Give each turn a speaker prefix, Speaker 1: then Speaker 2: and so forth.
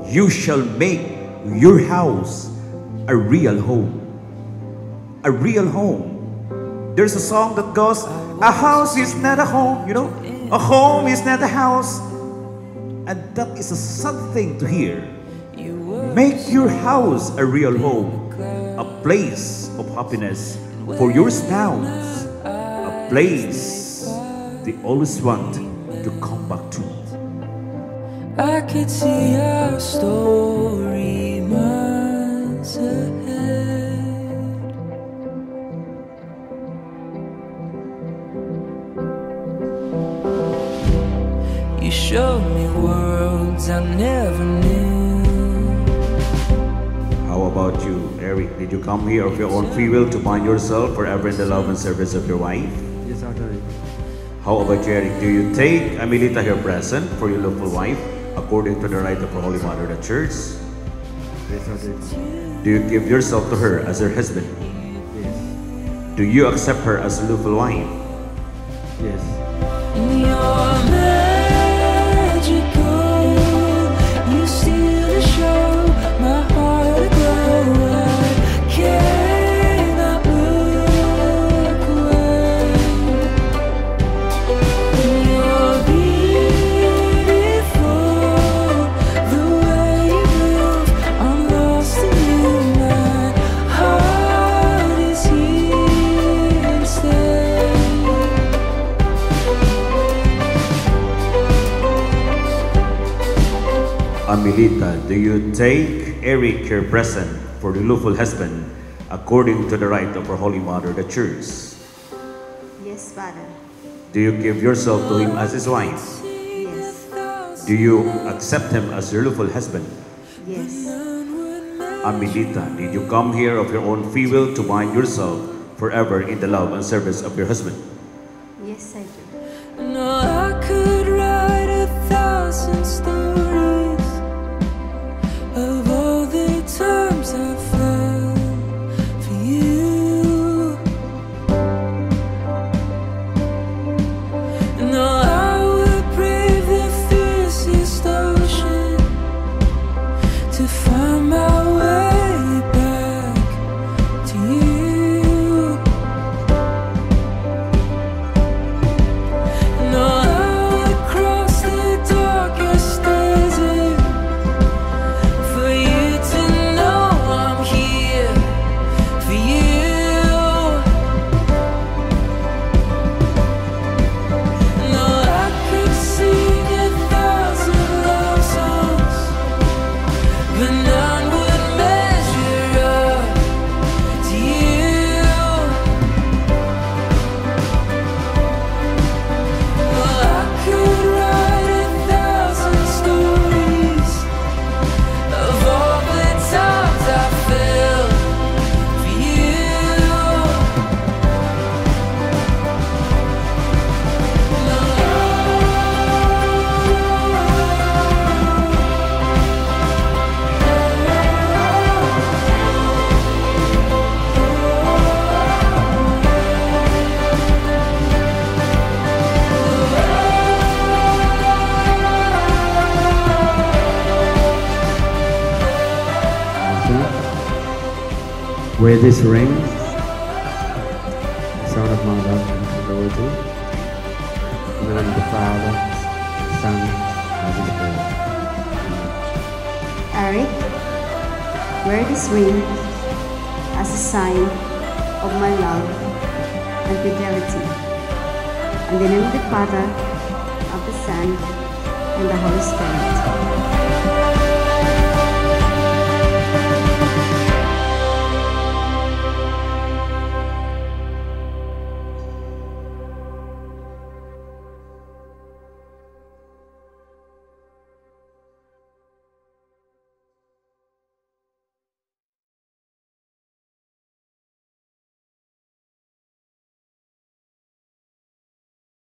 Speaker 1: you shall make your house a real home. A real home. There's a song that goes, a house is not a home, you know? A home is not a house. And that is a sad thing to hear. Make your house a real home, a place of happiness for your spouse, a place they always want to come back to.
Speaker 2: I could see our story months ahead. You showed me worlds I never knew.
Speaker 1: How about you, Eric? Did you come here of your own free will to bind yourself forever in the love and service of your wife?
Speaker 3: Yes, I do.
Speaker 1: How about you, Eric? Do you take Amelita here present for your lawful wife according to the right of our Holy Mother, the Church?
Speaker 3: Yes, I do.
Speaker 1: Do you give yourself to her as her husband?
Speaker 3: Yes.
Speaker 1: Do you accept her as a lawful wife?
Speaker 3: Yes.
Speaker 2: You're magical. You steal the show. My heart aglow. I cannot look away. You're beautiful. The way you move, I'm lost in you. My heart is here to stay.
Speaker 1: Amelita, do you take Eric here present for the lawful husband according to the right of our Holy Mother, the Church?
Speaker 4: Yes, Father.
Speaker 1: Do you give yourself to him as his wife?
Speaker 4: Yes.
Speaker 1: Do you accept him as your lawful husband?
Speaker 4: Yes.
Speaker 1: Amelita, did you come here of your own free will to bind yourself forever in the love and service of your husband?
Speaker 4: Yes, I do.
Speaker 2: No, I could write 1,000 stories of all the times I fell for you. No, I would brave the fiercest ocean to find my way back to you. No, I would cross the darkest desert for you to know I'm here for you. No, I could sing 1,000 love songs, but none would measure up to you. Well, I could write 1,000 stories of all the times I fell for you.
Speaker 3: Wear this ring, the sign of my love and fidelity. In the name of the Father, the Son, and the Spirit.
Speaker 4: Eric, wear this ring as a sign of my love and fidelity. In the name of the Father, of the Son, and the Holy Spirit.